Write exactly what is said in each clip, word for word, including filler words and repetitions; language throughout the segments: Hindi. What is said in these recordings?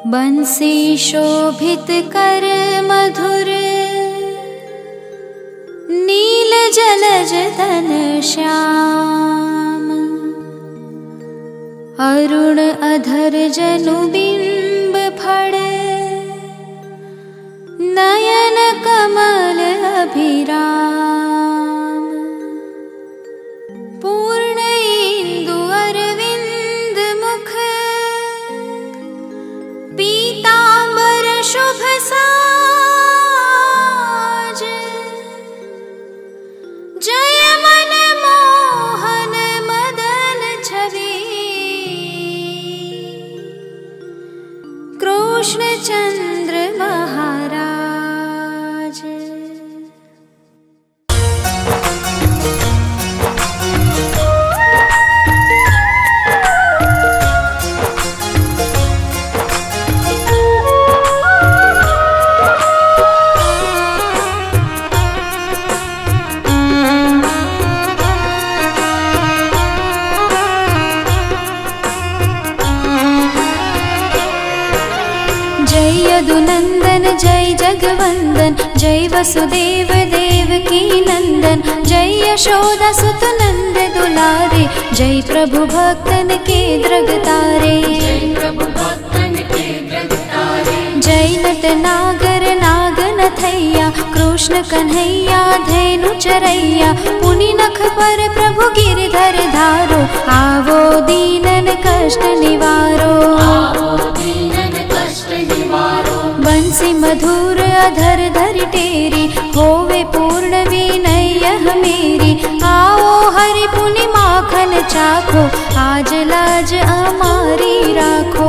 बंसी शोभित कर मधुर, नील जलज तन श्याम। अरुण अधर जनु बिंब फड़, नयन कमल अभिराम। पूर्ण इंदु अरविंद मुख, पीतांबर शुभ साज। जय मन मोहन मदन छवि, कृष्ण चंद्र महाराज। यदुनंदन जय जगवंदन, जय वसुदेव देवकी नंदन। जय यशोदा सुत नंद दुलारे, जय प्रभु भक्तन के द्रगतारे। जय नट नागर नागनथैया, कृष्ण कन्हैया धेनु चरैया। पुनि नख पर प्रभु गिरधर धारो, आवो दीनन कष्ट निवारो। बंसी मधुर अधर धर टेरी, होवे पूर्ण विनय मेरी। आओ हरि पुनि माखन चाखो, आज लाज हमारी राखो।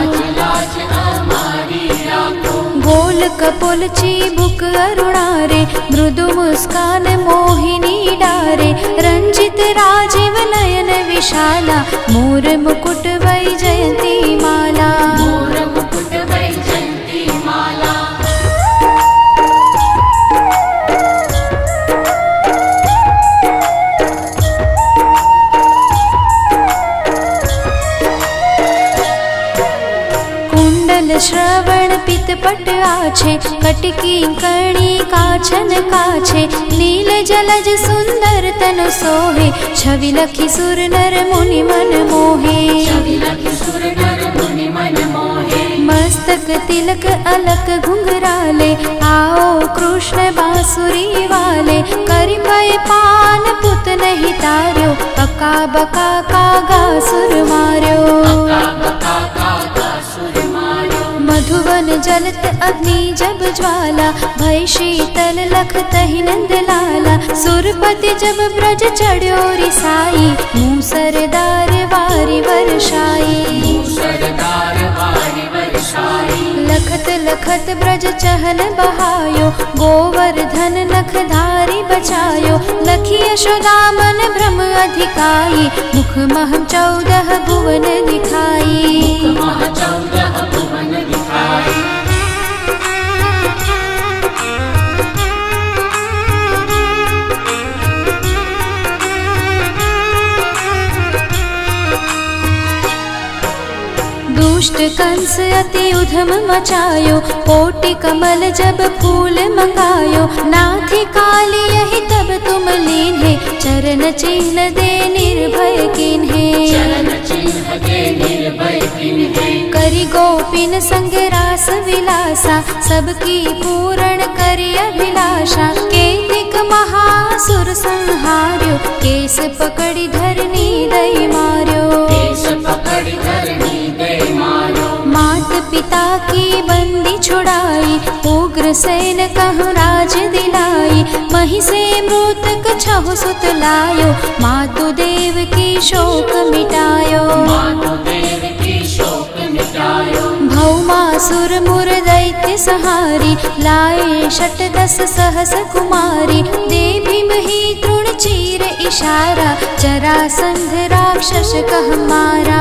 गोल कपोल चिबुक अरुणारे, मृदु मुस्कान मोहिनी डारे। रंजित राजीव नयन विशाला, मोर मुकुट वैजयंती माला। श्रवण पितपट आछे, कटकी कणी काछन काछे। नील जलज सुंदर तन सोहे, छवि लखी सुर नर मुनि मन मोहे। मस्तक तिलक अलक घुंघराले, आओ कृष्ण बांसुरी वाले। करि भय पान पुत नहीं तार्यो, बका बका कागा सुर मार्यो। मधुवन जलत अग्नि जब ज्वाला, भय शीतल लख तहि नंद लाला। सुरपति जब ब्रज चढ़्यो रिसाई, मूसरदार वारि वर्षाई। लखत लखत ब्रज चहल बहायो, गोवर्धन नख धारी बचायो। लखी यशोदा मन भ्रम अधिकाई, मुख मह चौदह भुवन दिखाई। दुष्ट कंस अति उधम मचायो, कोटि कमल जब फूल मंगायो। नाथी काली यही तब तुम लीन्हे, चरण चिन्ह दे निर्भय किन्हे। करि गोपिन संग रास विलासा, सबकी पूर्ण करि अभिलाषा। केतिक महासुर संहार्यो, केस पकड़ी धरनी दई मार्यो। मात पिता की बंदी छुड़ाई, उग्र सेन कहु राज दिलाई। मही से मृतक छहु सुत लायो, मातु देव की शोक मिटायो। भौमासुर मुर दैत्य सहारी, लाए शत दस सहस कुमारी। दे भीम ही तृण चीर इशारा, जरासंध राक्षस कह मारा।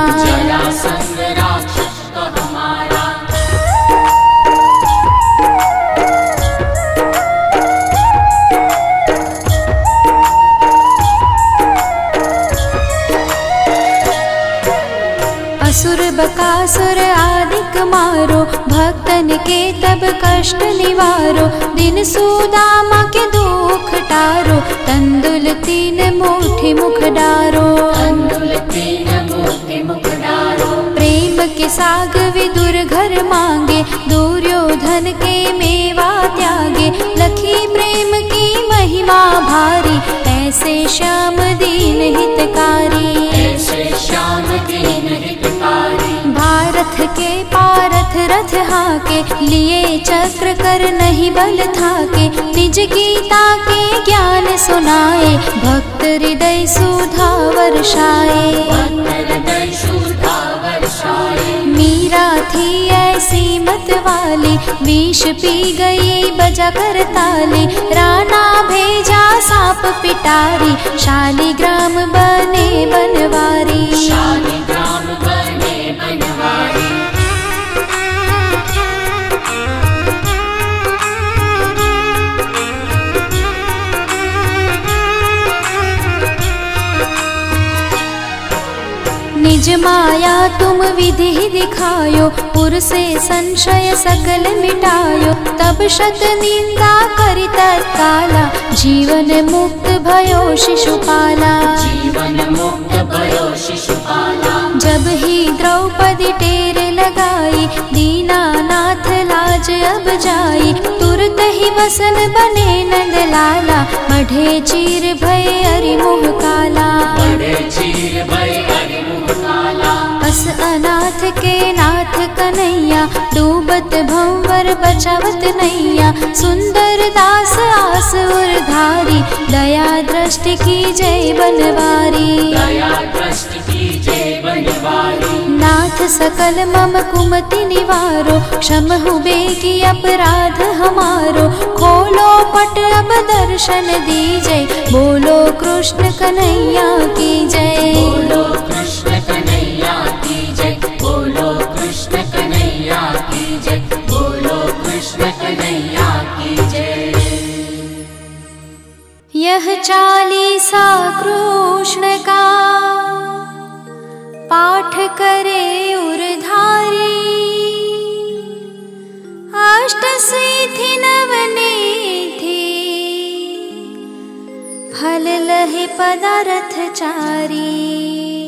असुर बकासुर आदिक मारो, भक्तन के तब कष्ट निवारो। दिन सुदामा के दुख टारो, तंदुल तीन मुट्ठी मुख डारो। तंदुल तीन मुट्ठी मुख डारो। प्रेम के साग विदुर घर मांगे, दुर्योधन के मेवा त्यागे। लखी प्रेम की महिमा भारी, ऐसे श्याम दीन हितकारी। ऐसे श्याम दीन हितकारी। भारत के पारथ रथ हाके, लिए चक्र कर नहीं बल थाके। निज गीता के ज्ञान सुनाए, भक्त हृदय सुधा वर्षाए। भक्त हृदय सुधा वर्षाए। मीरा थी ऐसी मत वाली, विष पी गई बजा कर ताली। राणा भेजा सांप पिटारी, शालिग्राम बने बनवारी। शालिग्राम बने बनवारी। निज माया तुम विधि दिखायो, पुर से संशय सकल मिटायो। तब शत निंदा करि तत्काला, जीवन मुक्त भयो शिशुपाला। जीवन मुक्त भयो शिशुपाला। जब ही द्रौपदी टेर लगाई, दीनानाथ लाज अब जाई। तुरत ही वसन बने नंदलाला, बढ़े चीर भय अरि मुह काला। बढ़े चीर भय अरि मुह काला। अस अनाथ के नाथ कन्हैया, डूबत भंवर बचावत नैया। सुंदर दास आस उरधारी, दया दृष्टि की जय बनवारी। दया दृष्टि की जय बनवारी। नाथ सकल मम कुमति निवारो, क्षम हुबे की अपराध हमारो। खोलो पट अब दर्शन दीजय, बोलो कृष्ण कन्हैया की जय। बोलो कृष्ण कन्हैया की जय। बोलो कृष्ण कन्हैया की जय। बोलो कृष्ण कन्हैया की जय। यह चालीसा कृष्ण का, पाठ करे उरधारी। अष्ट सिद्धि नवनिधि, फल लहे पदारथ चारी।